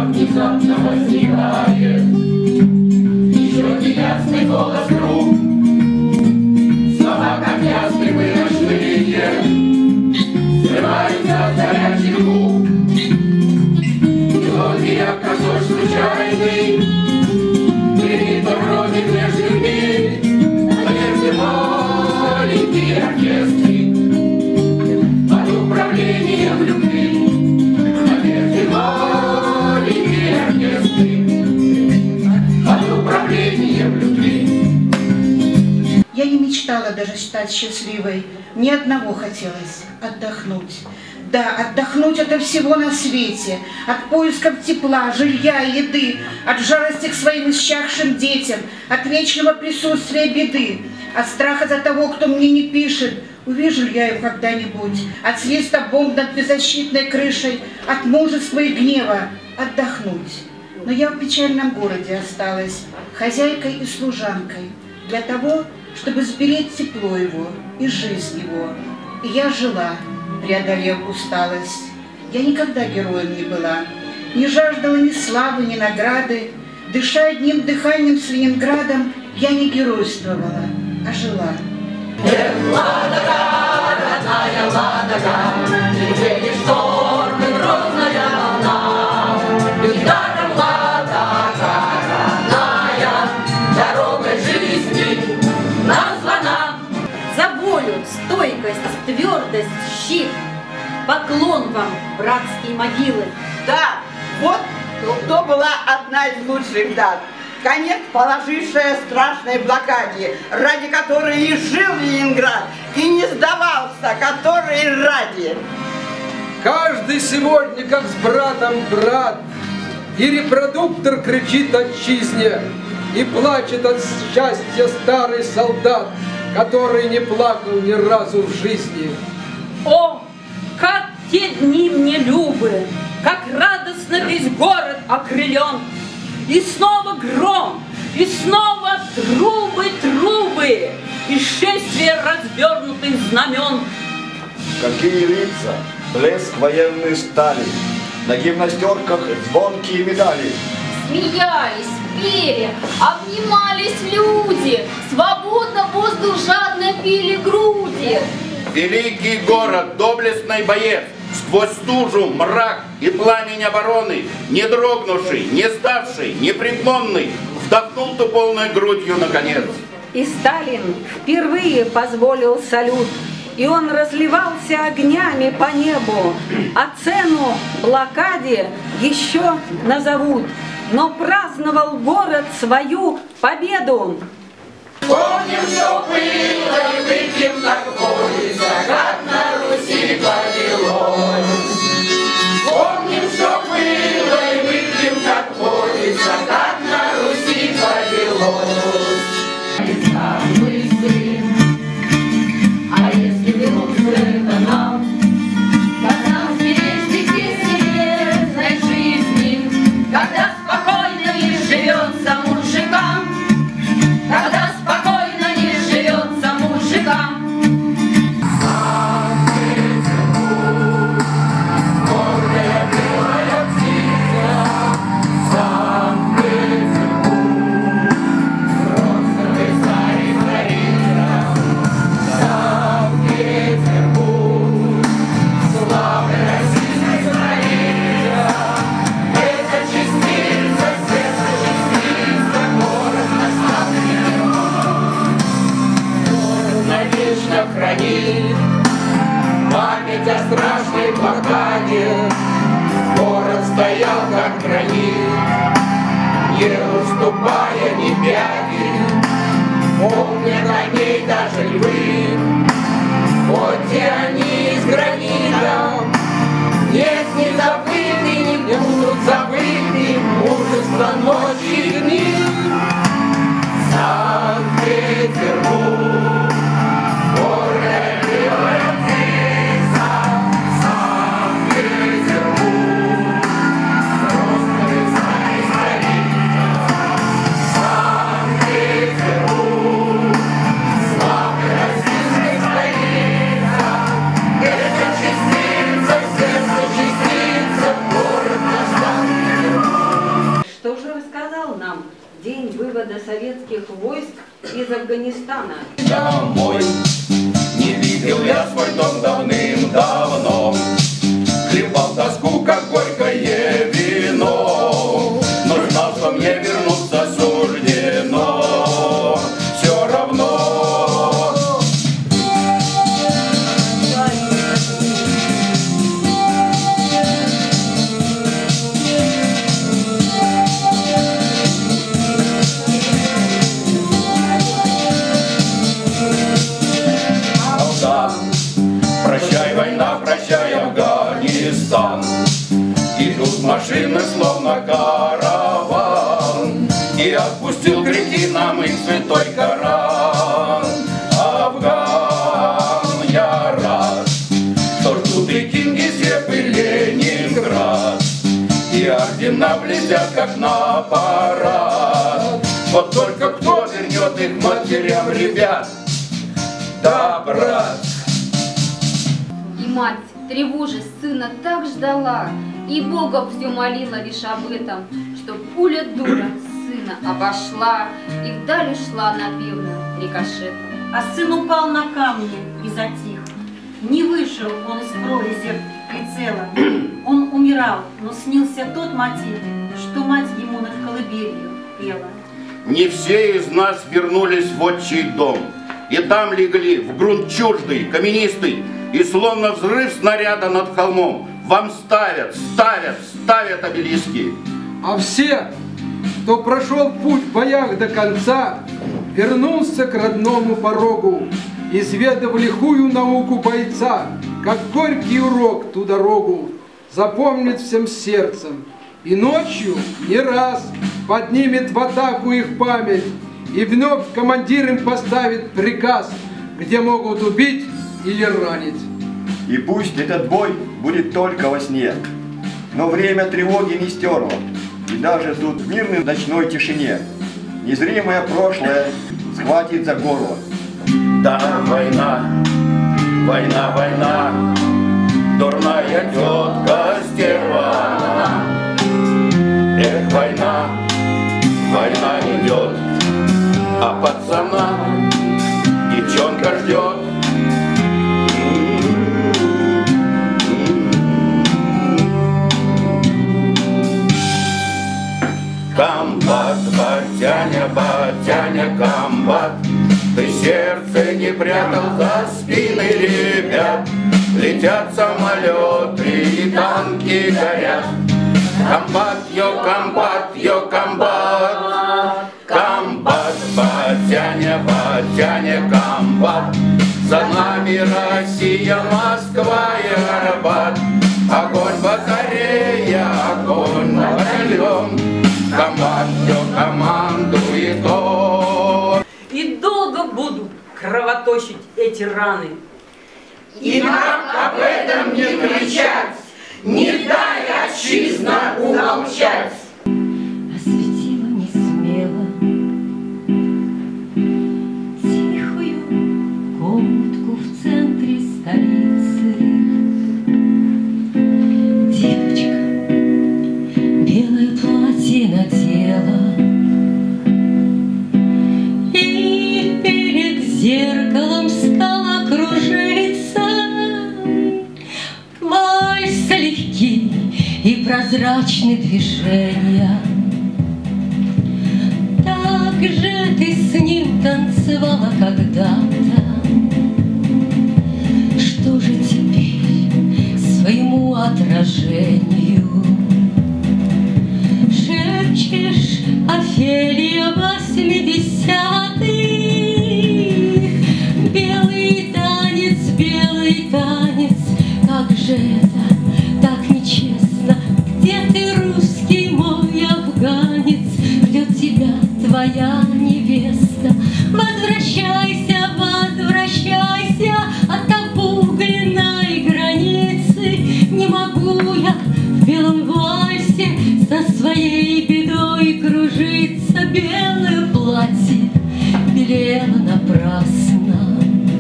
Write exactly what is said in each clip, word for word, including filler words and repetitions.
вдруг внезапно возникает еще неясный голос круг. Слова, как ясные выношенные, срываются с горячих губ. Мелодия, как дождь случайный, гремит вроде прежних дней. Наверное, маленькие оркестры под управлением любви. Наверное, маленькие оркестры под управлением любви. Я не мечтала даже стать счастливой. Ни одного хотелось — отдохнуть. Да, отдохнуть ото всего на свете, от поисков тепла, жилья, еды, от жалости к своим исчахшим детям, от вечного присутствия беды, от страха за того, кто мне не пишет, увижу ли я его когда-нибудь, от свиста бомб над беззащитной крышей, от мужества и гнева, отдохнуть. Но я в печальном городе осталась, хозяйкой и служанкой, для того, чтобы сберечь тепло его и жизнь его. И я жила, преодолев усталость. Я никогда героем не была, не жаждала ни славы, ни награды. Дыша одним дыханием с Ленинградом, я не геройствовала, а жила. Эх, Ладога, родная Ладога, где шторм и грозная волна. Недаром Ладога, родная, дорогой жизни названа. За волю, стойкость, твердость, щит, поклон вам, братские могилы. Да, вот то была одна из лучших дат. Конец, положившая страшной блокаде, ради которой и жил Ленинград, и не сдавался, который ради. Каждый сегодня как с братом брат, и репродуктор кричит отчизне, и плачет от счастья старый солдат, который не плакал ни разу в жизни. О, как те дни мне любы, как радостно весь город окрылен. И снова гром, и снова трубы, трубы, и шествие развернутых знамен. Какие лица, блеск военной стали, на гимнастерках звонкие медали. Смеялись, пели, обнимались люди, свободно воздух жадно пили груди. Великий город, доблестный боец, сквозь стужу, мрак и пламень обороны, не дрогнувший, не ставший, непреклонный, вдохнул ты полной грудью наконец. И Сталин впервые позволил салют, и он разливался огнями по небу, а цену блокаде еще назовут, но праздновал город свою победу. Помним, что было, и выпьем, как водится, как на Руси повелось. Помним, что было, и выпьем, как водится, как на Руси повелось. Мы сын, а если вдруг это нам, как нам сберечь бессмертной жизни, когда спокойно не живется мужикам, когда спокойно не живется мужикам. Санкт-Петербург, гордая белая птица, Санкт-Петербург, розовый старый столица, Санкт-Петербург, славы российской столица, это частица, сердце частица, город наставник. Навечно хранит память о страшной блокаде. Город стоял как гранит, не уступая ни пяди. Помнят о ней даже львы, хоть и они из гранита. Нет, не забыты, не будут забыты мужество ночи и дни. Санкт-Петербург, гордая белая птица, Санкт-Петербург, розовый старый столица, Санкт-Петербург, славы российской вывода советских войск из Афганистана. Домой не видел я свой дом давным-давно, хлебал тоску, как горькое вино, но знал, что мне вернуться суждено все равно. Прощай, война, прощай, Афганистан. Идут машины, словно караван, и отпустил кретинам их святой Коран. Афган, я рад, что ждут и Кингисепп, и Ленинград, и ордена блестят, как на парад. Вот только кто вернет их матерям, ребят? Да, брат. И мать, тревожась, сына так ждала, и Бога все молила лишь об этом, что пуля дура сына обошла и вдаль ушла напевно рикошетом. А сын упал на камни и затих. Не вышел он из прорези прицела. Он умирал, но снился тот мотив, что мать ему над колыбелью пела. Не все из нас вернулись в отчий дом, и там легли в грунт чуждый, каменистый, и словно взрыв снаряда над холмом вам ставят, ставят, ставят обелиски. А все, кто прошел путь в боях до конца, вернулся к родному порогу, изведав лихую науку бойца, как горький урок ту дорогу запомнит всем сердцем, и ночью не раз поднимет в атаку их память, и вновь командир им поставит приказ, где могут убить или ранить. И пусть этот бой будет только во сне, но время тревоги не стерло, и даже тут в мирной ночной тишине незримое прошлое схватит за горло. Да, война, война, война, дурная тетка стерва. Эх, война, война идет, а пацана девчонка ждет. Комбат, батяня, батяня, комбат, ты сердце не прятал за спиной ребят. Летят самолеты и танки горят. Комбат, йо, комбат, йо, комбат. Комбат, батяня, батяня, комбат. За нами Россия, Москва и Арбат. Огонь батарея, огонь батальон. Командо командует он. И долго будут кровоточить эти раны. И нам об этом не кричать, не дай, отчизна, умолчать. Осветила не смело тихую комнатку в центре столицы. Девочка белое платье надела и перед зеркалом стала кружиться. Вальса легкий и прозрачные движения. Так же ты с ним танцевала когда-то. Что же теперь своему отражению шепчешь, Офелия, восьмидесятых? Белый танец, белый танец, как же это так нечестно? Где ты, русский мой афганец? Ждет тебя твоя невеста. Возвращайся, возвращайся от обугленной границы. Не могу я в белом вальсе со своей бедой кружиться. Белое платье белело напрасно.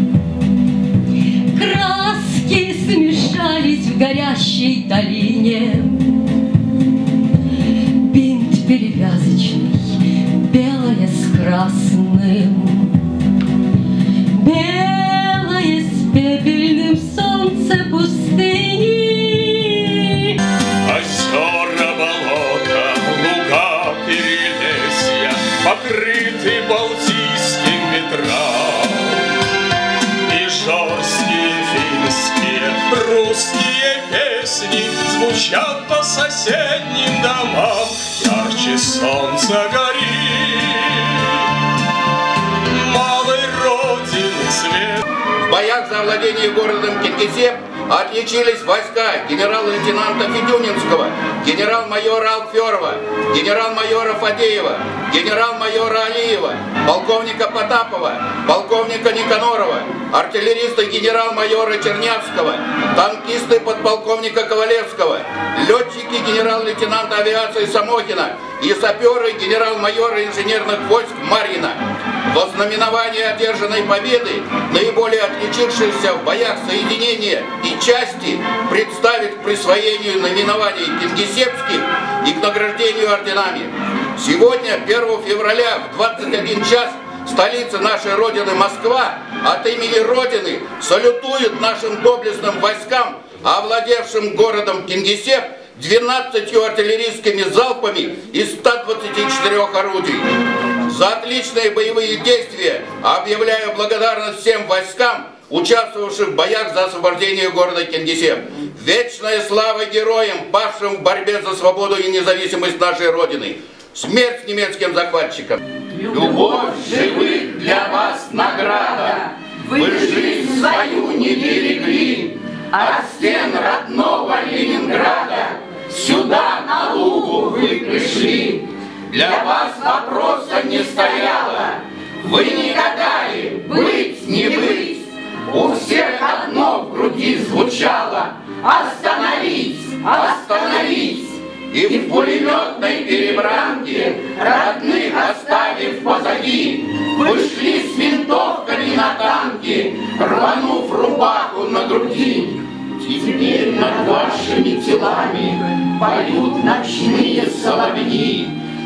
Краски смешались в горящей долине. Бинт перевязочный, белая стучат по соседним домам, ярче солнца горит. Малой Родины свет. В боях за владение городом Кингисепп отличились войска генерал-лейтенанта Федюнинского, генерал-майора Алферова, генерал-майора Фадеева, генерал-майора Алиева, полковника Потапова, полковника Никанорова, артиллеристы генерал-майора Чернявского, танкисты подполковника Ковалевского, летчики генерал-лейтенанта авиации Самохина и саперы генерал-майора инженерных войск Марьина. Во знаменование одержанной победы наиболее отличившиеся в боях соединения и части представить к присвоению наименований кингисеппских и к награждению орденами. Сегодня, первого февраля в двадцать один час, столица нашей Родины Москва от имени Родины салютует нашим доблестным войскам, овладевшим городом Кингисепп двенадцатью артиллерийскими залпами из ста двадцати четырёх орудий. За отличные боевые действия объявляю благодарность всем войскам, участвовавших в боях за освобождение города Кингисепп. Вечная слава героям, павшим в борьбе за свободу и независимость нашей Родины. Смерть немецким захватчикам. Любовь живых для вас награда. Вы жизнь свою не берегли. От стен родного Ленинграда сюда на Лугу вы пришли. Для вас вопроса не стояло. Вы не гадали, быть, не быть. У всех одно в груди звучало: остановить, остановить. И в пулеметной перебранке, родных оставив позади, вы шли с винтовками на танке, рванув рубаху на груди. Теперь над вашими телами поют ночные соловьи,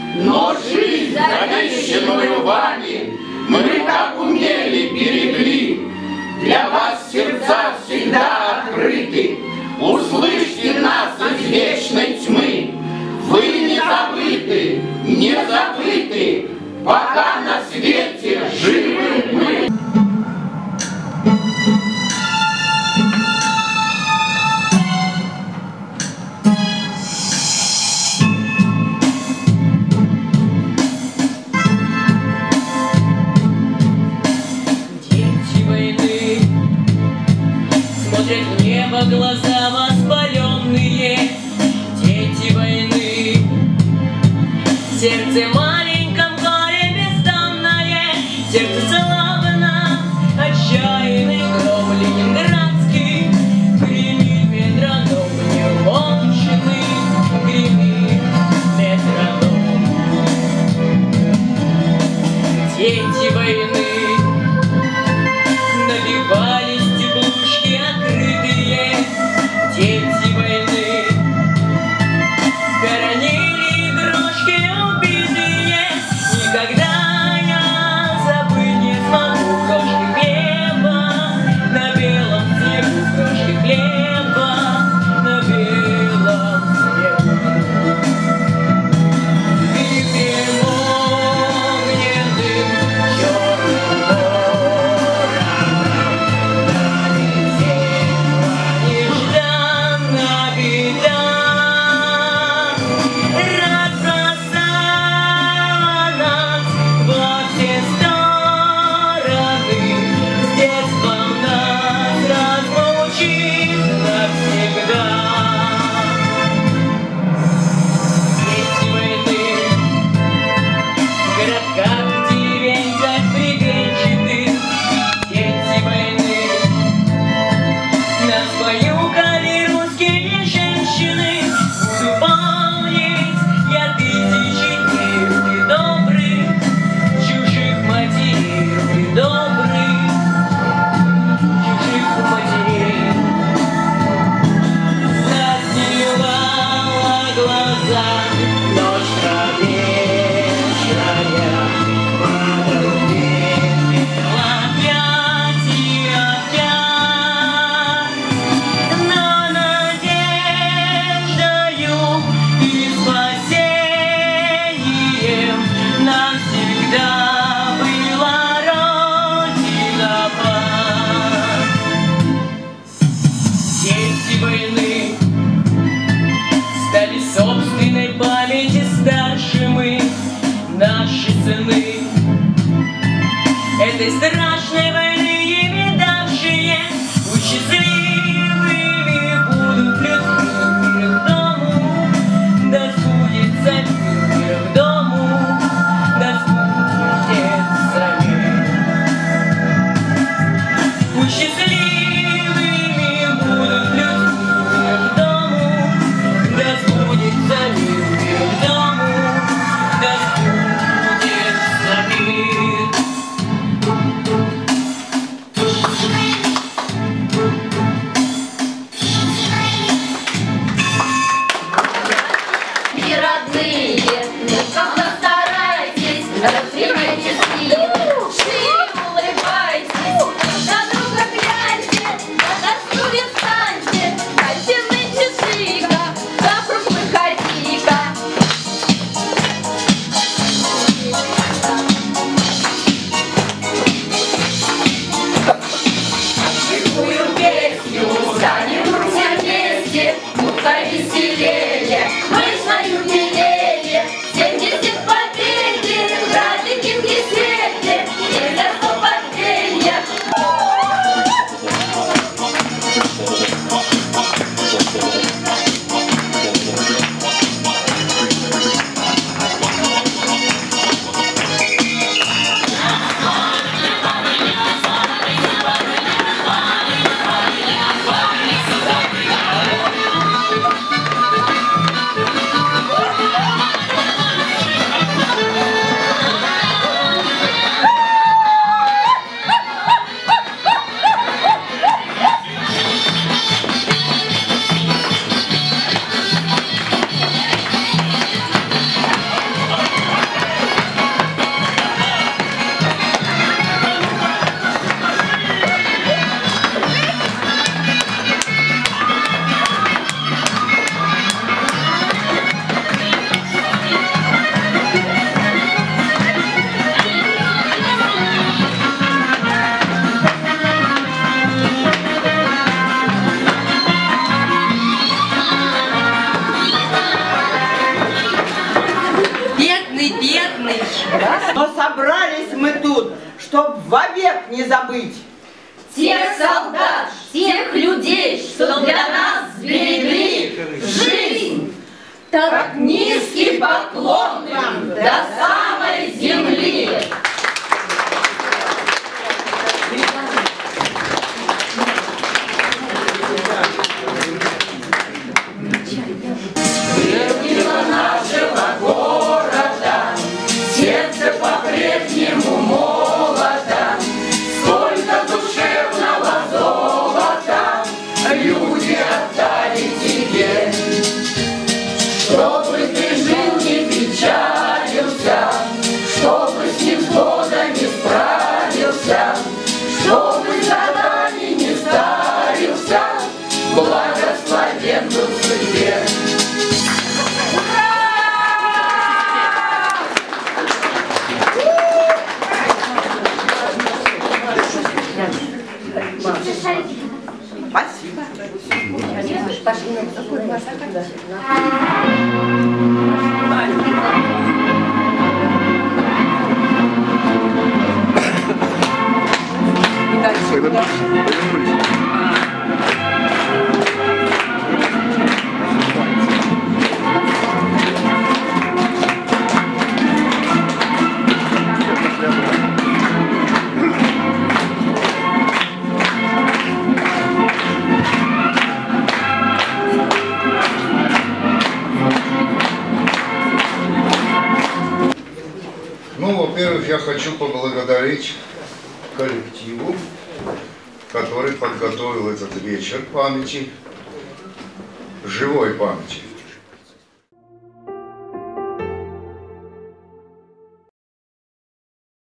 но жизнь, завещанную вами, мы как умели берегли. Для вас сердца всегда открыты, услышьте нас из вечной тьмы. Вы не забыты, не забыты, пока на свете живы мы. Смотрят в небо глаза воспаленные, дети войны. Сердце маленьком горе бездонное, сердце славно, отчаянный гром ленинградский. Гремит метроном, неумолчный, гремит метроном. Дети войны набивались теплушки открытые, дети войны хоронили игрушки убитые. Никогда я забыть не смогу крошки хлеба на белом снегу, крошки хлеба на белом снегу. И огненным черным наши сыны. Этой страшной войны не видавшие, будь счастливыми будут людьми. Мир к дому, да сбудется мир, мир к дому, да сбудется мир. Будь счастливыми будут людьми. Мир к дому, да сбудется мир, мир к дому, да сбудется мир. Но собрались мы тут, чтоб вовек не забыть тех солдат, тех людей, что для нас сберегли жизнь. Так низкий поклон им до самой земли. Светило нашего города, сердце по-прежнему молодо, сколько душевного золота люди отдали тебе. Чтобы ты жил, не печалился, чтобы с невзгодами справился, чтобы с годами не старился, благословен был в судьбе. Спасибо. И дальше. Повернулись. Ну, во-первых, я хочу поблагодарить коллективу, который подготовил этот вечер памяти, живой памяти.